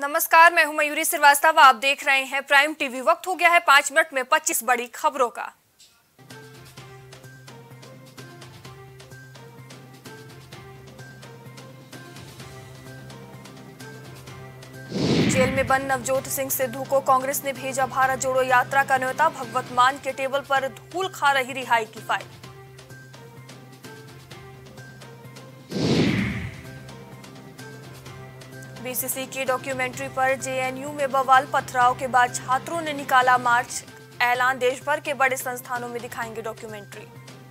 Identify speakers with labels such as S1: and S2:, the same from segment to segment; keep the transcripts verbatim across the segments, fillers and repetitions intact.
S1: नमस्कार, मैं हूं मयूरी श्रीवास्तव। आप देख रहे हैं प्राइम टीवी। वक्त हो गया है पांच मिनट में पच्चीस बड़ी खबरों का। जेल में बंद नवजोत सिंह सिद्धू को कांग्रेस ने भेजा भारत जोड़ो यात्रा का न्योता। भगवत मान के टेबल पर धूल खा रही रिहाई की फाइल। बीसीसी की डॉक्यूमेंट्री पर जेएनयू में बवाल। पथराव के बाद छात्रों ने निकाला मार्च। ऐलान, देश भर के बड़े संस्थानों में दिखाएंगे डॉक्यूमेंट्री।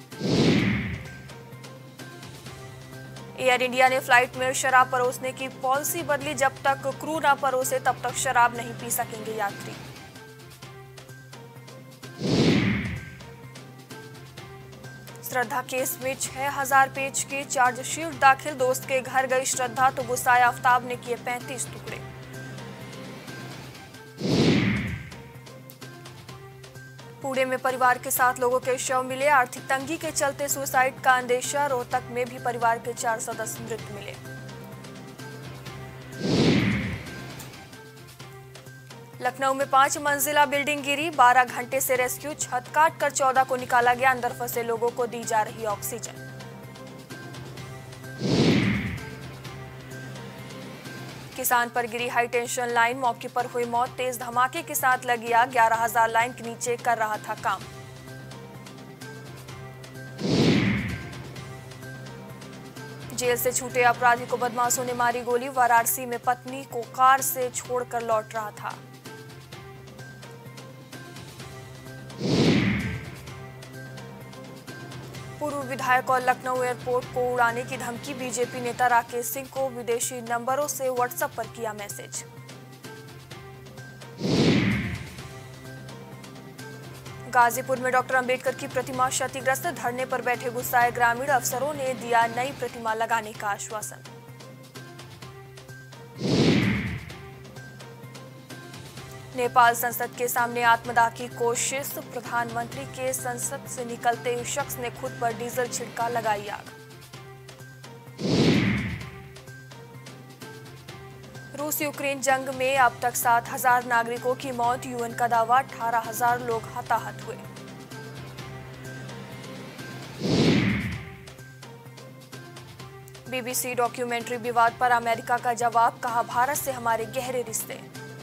S1: एयर इंडिया ने फ्लाइट में शराब परोसने की पॉलिसी बदली। जब तक क्रू न परोसे तब तक शराब नहीं पी सकेंगे यात्री। श्रद्धा केस में छह हज़ार पेज की चार्जशीट दाखिल। दोस्त के घर गई श्रद्धा तो गुस्साए आफ्ताब ने किए पैंतीस टुकड़े। पुणे में परिवार के सात लोगों के शव मिले। आर्थिक तंगी के चलते सुसाइड का अंदेशा। रोहतक में भी परिवार के चार सदस्य मृत मिले। लखनऊ में पांच मंजिला बिल्डिंग गिरी। बारह घंटे से रेस्क्यू। छत काट कर चौदह को निकाला गया। अंदर फंसे लोगों को दी जा रही ऑक्सीजन। किसान पर गिरी हाई टेंशन लाइन। मौके पर हुई मौत। तेज धमाके के साथ लगी आग। ग्यारह हजार लाइन के नीचे कर रहा था काम। जेल से छूटे अपराधी को बदमाशों ने मारी गोली। वाराणसी में पत्नी को कार से छोड़कर लौट रहा था। पूर्व विधायक और लखनऊ एयरपोर्ट को उड़ाने की धमकी। बीजेपी नेता राकेश सिंह को विदेशी नंबरों से व्हाट्सएप पर किया मैसेज। गाजीपुर में डॉक्टर अंबेडकर की प्रतिमा क्षतिग्रस्त। धरने पर बैठे गुस्साए ग्रामीण। अफसरों ने दिया नई प्रतिमा लगाने का आश्वासन। नेपाल संसद के सामने आत्मदाह की कोशिश। प्रधानमंत्री के संसद से निकलते ही शख्स ने खुद पर डीजल छिड़का, लगाई आग। रूस यूक्रेन जंग में अब तक सात हजार नागरिकों की मौत। यूएन का दावा, अठारह हजार लोग हताहत हुए। बीबीसी डॉक्यूमेंट्री विवाद पर अमेरिका का जवाब। कहा, भारत से हमारे गहरे रिश्ते।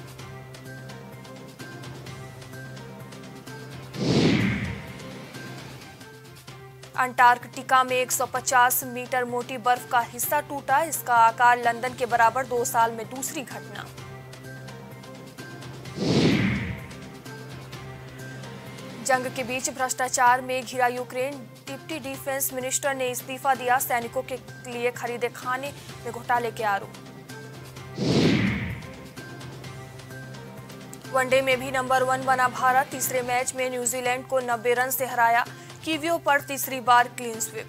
S1: अंटार्कटिका में एक सौ पचास मीटर मोटी बर्फ का हिस्सा टूटा। इसका आकार लंदन के बराबर। दो साल में दूसरी घटना। जंग के बीच भ्रष्टाचार में घिरा यूक्रेन। डिप्टी डिफेंस मिनिस्टर ने इस्तीफा दिया। सैनिकों के लिए खरीदे खाने में घोटाले के आरोप। वनडे में भी नंबर वन बना भारत। तीसरे मैच में न्यूजीलैंड को नब्बे रन से हराया। कीवियों पर तीसरी बार क्लीन स्वीप।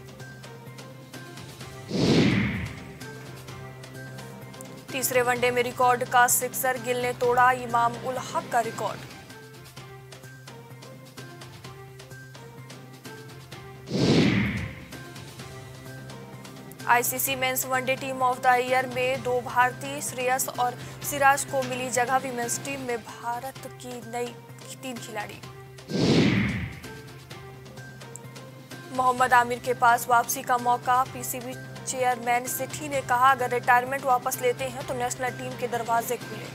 S1: तीसरे वनडे में रिकॉर्ड का सिक्सर गिल ने तोड़ा। इमाम उल हक का रिकॉर्ड। ICC men's one day team of the year में दो भारतीय श्रेयस और सिराज को मिली जगह। विमेंस टीम में भारत की नई तीन खिलाड़ी। मोहम्मद आमिर के पास वापसी का मौका। पीसीबी चेयरमैन सेठी ने कहा, अगर रिटायरमेंट वापस लेते हैं तो नेशनल टीम के दरवाजे खुले।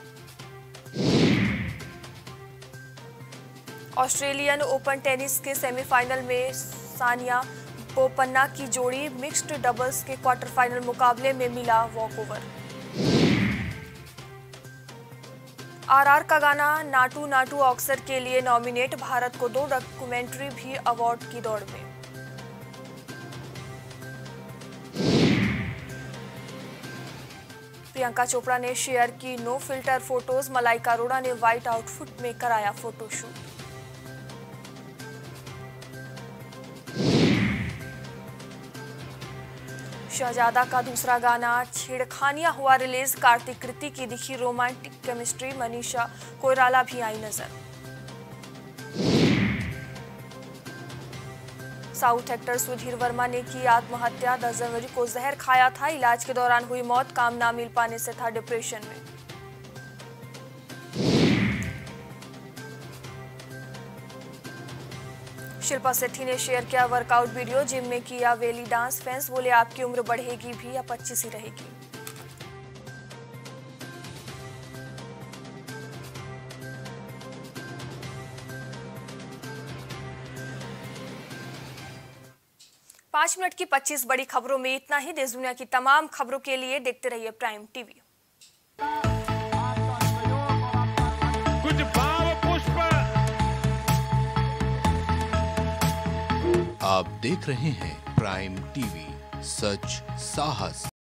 S1: ऑस्ट्रेलियन ओपन टेनिस के सेमीफाइनल में सानिया बोपन्ना की जोड़ी मिक्स्ड डबल्स के क्वार्टर फाइनल मुकाबले में मिला वॉकओवर। आरआर का गाना नाटू नाटू ऑस्कर के लिए नॉमिनेट। भारत को दो डॉक्यूमेंट्री भी अवार्ड की दौड़ में। प्रियंका चोपड़ा ने शेयर की no filter photos. Malaika Arora ने व्हाइट आउटफिट में कराया फोटोशूट। शहजादा का दूसरा गाना छेड़खानियां हुआ रिलीज। कार्तिक कृति की दिखी रोमांटिक केमिस्ट्री। मनीषा कोइराला भी आई नजर। साउथ एक्टर सुधीर वर्मा ने की आत्महत्या। दस जनवरी को जहर खाया था। इलाज के दौरान हुई मौत। काम ना मिल पाने से था डिप्रेशन में। शिल्पा शेट्टी ने शेयर किया वर्कआउट वीडियो, जिम में किया वेली डांस। फैंस बोले आपकी उम्र बढ़ेगी भी या पच्चीस ही रहेगी। पाँच मिनट की पच्चीस बड़ी खबरों में इतना ही। देश दुनिया की तमाम खबरों के लिए देखते रहिए प्राइम टीवी।
S2: कुछ भाव पुष्प।
S3: आप देख रहे हैं प्राइम टीवी, सच साहस।